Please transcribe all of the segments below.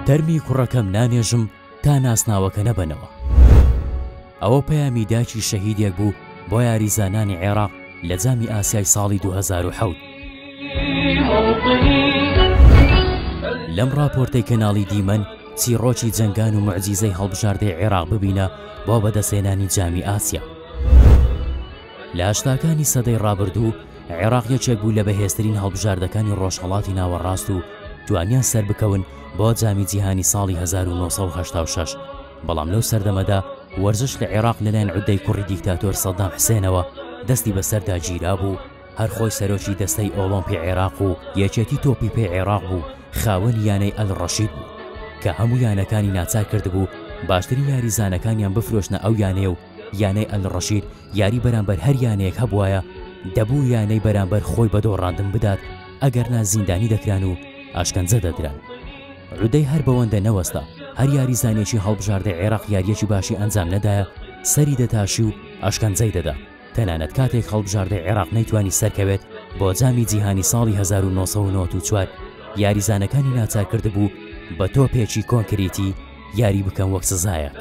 تەرمی کوڕەکەم نانێژم تا ناسناوەکە نەبنەوە. ئەوە پەیامی داچی شەهیدێک بوو بۆ یاریزانانی عێراق لە جامی ئاسیای ساڵی 2007. لەم راپۆرتەی کەناڵی دیمەن چیرۆکی جەنگان و معجیزەی هەڵبژاردەی عێراق ببینە بۆ بەدەستێنانی جامی ئاسیا. لە هەشتاکانی سەدەی ڕابردوو عێراق یەکێک بوو لە بەهێزترین هەڵبژاردەکانی ڕۆژهەڵاتی ناوەڕاست و توانیان سەر بکەون بۆ جامی جیهانی ساڵی 1986. بەڵام لەو سەردەمەدا وەرزش لە عێراق لەلایەن عودەی کوڕی دیکتاتۆر سەدام حسێنەوە دەستی بەسەردا گیرا بوو، هەر خۆی سەرۆکی دەستەی ئۆلۆمپی عێراق و یەکێتی تۆپی پێی عێراق بوو، خاوەن یانەی ئەلڕەشید بوو کە هەموو یانەکانی ناچار کردبوو باشترین یاریزانەکانیان بفرۆشنە ئەو یانەیە و یانەی ئەلڕەشید یاری بەرامبەر هەر یانەیەک هەبوایە دەبوو یانەی بەرامبەر خۆی بە دۆڕاندن بدات ئەگەرنا زیندانی دەکران و ئاشکەنجە دەدران. عودەی هەر بەوەندە نەوەستا هەر یاریزانێکی هەڵبژاردەی عێراق یاریەکی باشی ئەنجام نەدایە سەری دەتاشی و ئاشکەنجەی دەدا. تەنانەت کاتێک هەڵبژاردەی عێراق نەیتوانی سەرکەوێت بۆ جامی جیهانی ساڵی 1994 یاریزانەکانی ناچار کردبوو بە تۆپێکی کۆنکریتی یاری بکەن وەک سزایە.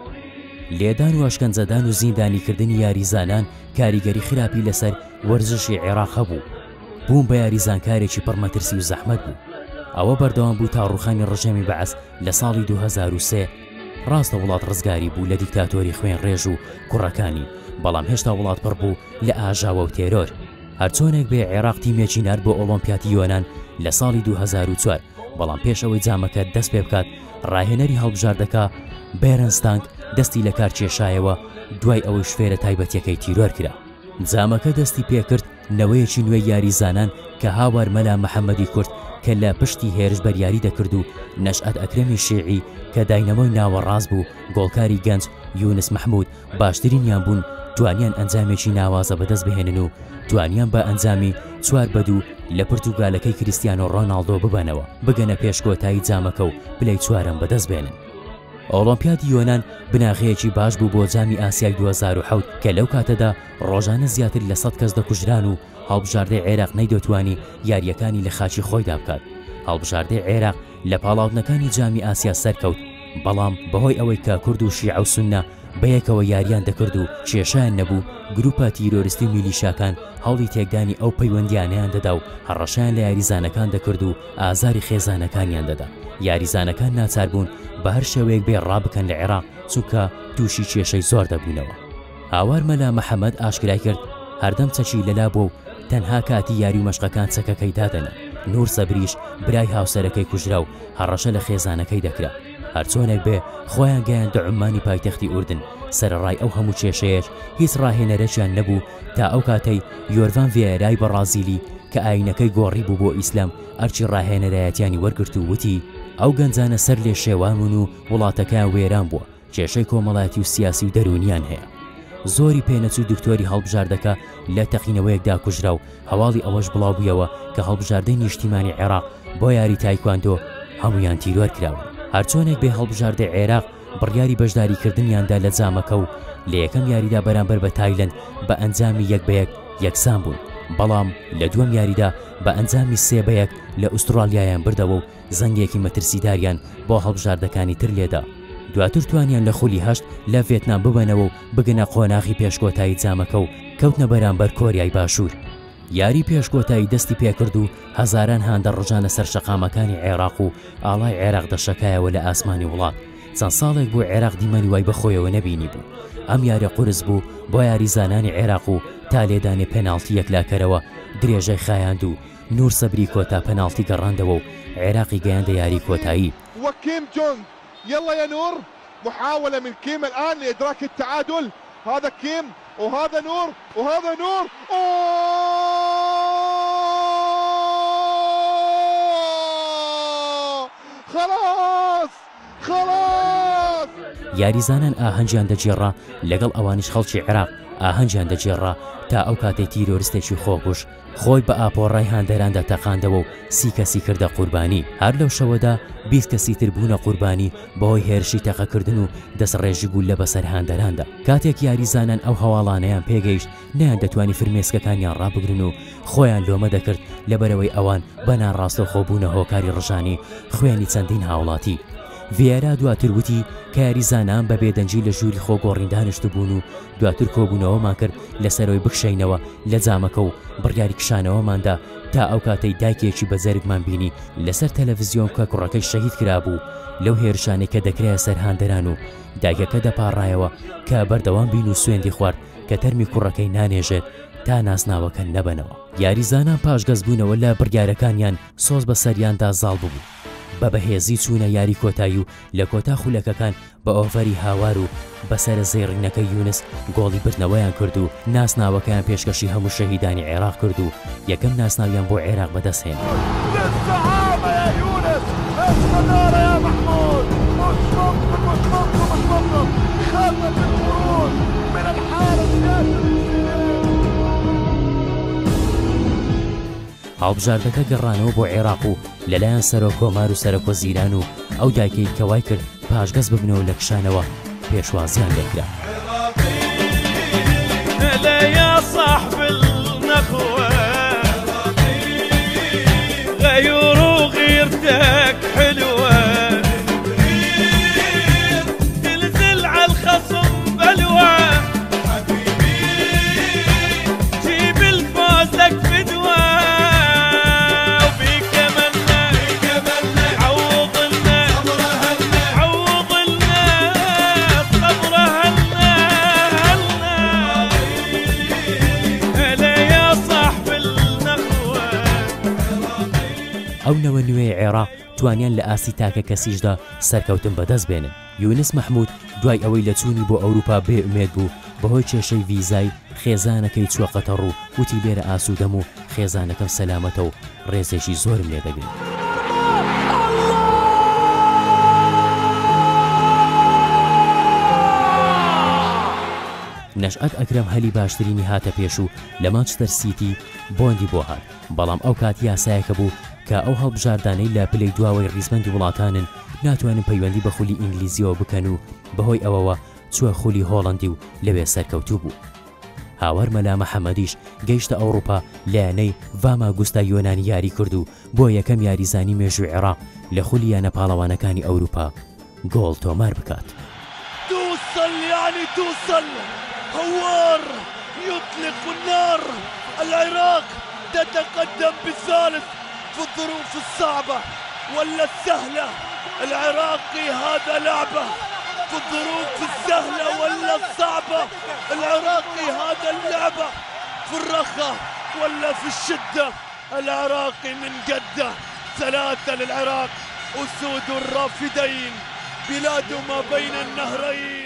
لێدان و ئاشکەنجەدان و زیندانیکردنی یاریزانان کاریگەری خراپی لەسەر وەرزشی عێراق هەبوو. بووم بە یاریزانکارێکی پڕمەترسی و زەحمەت بوو. ئەوە بەردەوام بوو تا ڕوخانی ڕژێمی بەعەس لە ساڵی 2003 ڕاستە وڵات ڕزگاری بوو لە دیکتاتۆری خوێن ڕێژ و کوڕەکانی، بەڵام هێشتا وڵات پڕ بوو لە ئاژاوە و تێرۆر. هەرچۆنێک بێ عێراق تیمێکی نرد بۆ ئۆلۆمپیاتی یۆناان لە ساڵی 2004، بەڵام پێش ئەوەی جامەکە دەست پێ بکات ڕاهێنەری هەڵبژاردەکە بێرنستانک دەستی لە کار کێشایەوە دوای ئەوەی شوێرە تایبەتیەکەی تیرۆر کرا. جامەکە دەستی پێکرد نەوەیەکی نوێی یاریزانان کە هاوار مەلا محەممەدی کورد کە لە پشتی هێرش بەریاری دەکرد و نەشئەت ئەکرەمی شیعی کە داینەمۆی ناوەڕاست بوو گۆڵکاری گەنج یونس مەحموود باشترینیان بوون توانیان ئەنجامێکی ناوازە بەدەست بهێنن و توانیان بە ئەنجامی 4-2 لە پرتوگالەکەی کریستیانۆ ڕۆناڵدۆ ببەنەوە بگەنە پێشکۆتایی جامەکە و پلەی 4 بەدەست بێنن. ئۆلۆمپیادی یۆناان بناغەیەکی باش بوو بۆ جامی ئاسیای 2007 کە لەو کاتەدا ڕۆژانە زیاتر لە 100 کەس دەکوژران و هەڵبژاردەی عێراق نەیدەتوانی یاریەکانی لە خاچی خۆیدا بکات. هەڵبژاردەی عێراق لە پاڵاوتنەکانی جامی ئاسیا سەرکەوت، بەڵام بەهۆی ئەوەی کە کورد و شیعە و سوننە بەیەکەوە یاریان دەکرد و کێشیان نەبوو، گروپە تیرۆریستی و میلیشاکان هەڵی تێکدانی ئەو پەیوەندیانیان دەدا و هەڕەشیان لە یاریزانەکان دەکرد و ئازاری خێزانەکانیان دەدا. یاریزانەکان ناچار بوون بە هەر شێوەیەک بێ ڕابکەن لە عێراق چونکە تووشی کێشەی زۆر دەبوونەوە. هاوار مەلا محەممەد ئاشکرای کرد هەردەم چەکی لەلا بوو و تەنها کاتی یاری و مەشقەکان چەکەکەی دادەنە. نور سەبریش برای هاوسەرەکەی کوژرا و هەڕەشە لە خێزانەکەی دەکرا. هەرچۆنێک بێ خۆیان گەیاندە عومانی پایتەختی ئوردن. سەرڕای ئەو هەموو کێشەیەش هیچ ڕاهێنەرەشیان نەبوو تا ئەو کاتەی یۆروان ڤێرای بەڕازیلی کە ئاینەکەی گۆڕی بوو بۆ ئیسلام ئەرچی ڕاهێنەرایەتیانی وەرگرت و وتی ئەو گەنجانە سەر لێ شێوانون و وڵاتەکەیان وێران بووە، کێشەی کۆمەڵایەتی و سیاسی و دەرونیان هەیە. زۆری پێنەچوو دکتۆری هەڵبژاردەکە لە تەقینەوەیەکدا کوژرا و هەواڵی ئەوەش بڵاو بوویەوە کە هەڵبژاردەی نیشتیمانی عێراق بۆ یاری تایکواندۆ هەمویان تیرۆر کراون. هەرچۆنێک بێ هەڵبژاردەی عێراق بڕیاری بەشداریکردنیاندا لە جامەکە و لە یەکەم یاریدا بەرامبەر بە تایلەند بە ئەنجامی 1-1 یەکسان بوون، بەڵام لە دووەم یاریدا بە ئەنجامی 3-1 لە ئوسترالیایان بردەوە و زەنگێکی مەترسیداریان بۆ هەڵبژاردەکانی تر لێدا. دواتر توانیان لە خولی هەشت لە ڤێتنام ببەنەوە و بگنە قۆناغی پێشکۆتایی جامەکە و کەوتنە بەرامبەر کۆریای باشوور. یاری پێشکۆتایی دەستی پێکرد و هەزاران هاندە ڕژانە سەر شەقامەکانی عێراق و ئاڵای عێراق دەشەکایەوە لە ئاسمانی وڵات. چەند ساڵێک بۆ عێراق دیمەنی وای بەخۆیەوە نەبینی بوو. ئەم یارە قورس بوو بۆ یاریزانانی عێراق و تا لێدانی پێناڵتی یەکلاکەرەوە درێژەی خایاند و نور سەبری کۆتا پەناڵتی گەڕاندەوە و عێراقی گەیاندە یاری کۆتایی. وكيم جونغ يلا يا نور، محاولة من كيم الآن لإدراك التعادل. هذا كيم وهذا نور وهذا نور. خلاص یاریزانان ئاهەنجیان دەجێڕا لەگەڵ ئەوانیش خەڵکی عێراق ئاهەنجیان دەجێڕا تا ئەو کاتەی تیرۆریستێکی خۆکوش خۆی بە ئاپۆڕای هاندەراندا تەقاندەوە و 30 کەسی کردە قوربانی. هەر لەو شەوەدا 20 کەسی تر بوونە قوربانی بەهۆی هێرشی تەقەکردن و دەستڕێژی بوو لە بەسەر هاندەراندا. کاتێک یاریزانان ئەو هەواڵانەیان پێگەیشت نیان دەتوانی فرمێسکەکانیان ڕابگرن و خۆیان لۆمە دەکرد لەبەرەوەی ئەوان بەنان ڕاستە خۆبوونە هۆکاری ڕژانی خوێنی چەندین هاوڵاتی. ڤێرا دواتر وتی کە یاریزانان بە بێدەنجی لە ژووری خۆگۆڕیندانشت بوون و دواتر کۆبوونەوەمان کرد لەسەرەوەی بکشینەوە لە جامەکە و بڕیاری کشانەوەماندا تا ئەو کاتەی دایکێکی بەزەرگمان بینی لەسەر تەلەڤیزیۆن کە کوڕەکەی شەهید کرابوو لەو هێرشانێک کە دەکرایە سەر هاندەران و دایکەکە دەپاڕایەوە کە بەردەوام بین و سوێندی خوارد کە تەرمی کوڕەکەی نانێژێت تا ناسناوەکە نەبنەوە. یاریزانان پاشگەز بوونەوە لە بڕیارەکانیان سۆز بە سەریاندا زاڵ ببوو بە بەهێزی چوونە یاری کۆتایی و لە کۆتا خولەکەکان بە ئۆڤەری هاوار و بەسەر زێڕینەکە یونس گۆڵی بردنەوەیان کرد و ناسناوەکەیان پێشکەشی هەموو شەهیدانی عێراق کرد و یەکەم ناسناویان بۆ عێراق بەدەستهێنا. هاوبژاردەکە گەڕانەوە بۆ عێراق و لەلایەن سەرۆک کۆمار و سەرۆکۆ زیران و ئەو دایکەی کەوای کرد پاشگەز ببنەوە لە کشانەوە پێشوازیان لێکرا. يا صاحب النخوة غير وغيرتك حلوة تنزل على الخصم بلوى جيب الفوز لك فدوى وبيك منا عوضنا عوضنا صبرها لنا ئەو نەوە نوێی عێراق توانیان لە ئاسی تاکە کەسیشدا سەرکەوتن بەدەست بێنن. یونس مەحموود دوای ئەوەی لە چوونی بۆ ئەوروپا بێئومێد بوو بەهۆی کێشەی ڤیزای خێزانەکەی چووە قەتەڕ و وتی لێرە ئاسوودەم و خێزانەکەم سەلامەتە و ڕێزێکی زۆرم لێ دەگرن. نەشئەت ئەکرەم هەلی باشترینی هاتە پێش و لە مانچستەر سیتی بۆندی بۆ هات، بەڵام ئەو کات یاسایەکە بوو کە ئەو هەڵبژاردانەی لە پلەی دواوەی ڕیزمەندی وڵاتانن ناتوانن پەیوەندی بە خولی ئینگلیزیەوە بکەن و بەهۆی ئەوەوە چووە خولی هۆڵەندی و لەوێ سەرکەوتوو بوو. هاوار مەلا مەحەممەدیش گەیشتە ئەوروپا لایەنەی ڤاما گوستا یۆنانی یاری کرد و بۆ یەکەم یاریزانی مێژووی عێراق لە خولی یانە پاڵەوانەکانی ئەوروپا گۆڵ تۆمار بکات. توصل يعني توصل هوار يطلق النار. العراق تتقدم بالثالث في الظروف الصعبة ولا السهلة. العراقي هذا لعبة في الظروف السهلة ولا الصعبة. العراقي هذا اللعبة في الرخاء ولا في الشدة. العراقي من جدة 3 للعراق، أسود الرافدين، بلاد ما بين النهرين.